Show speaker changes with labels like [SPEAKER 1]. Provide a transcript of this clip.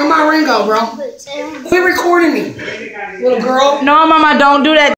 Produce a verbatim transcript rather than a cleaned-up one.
[SPEAKER 1] Where my ring go, bro? Quit recording me, little girl.
[SPEAKER 2] No, Mama, don't do that.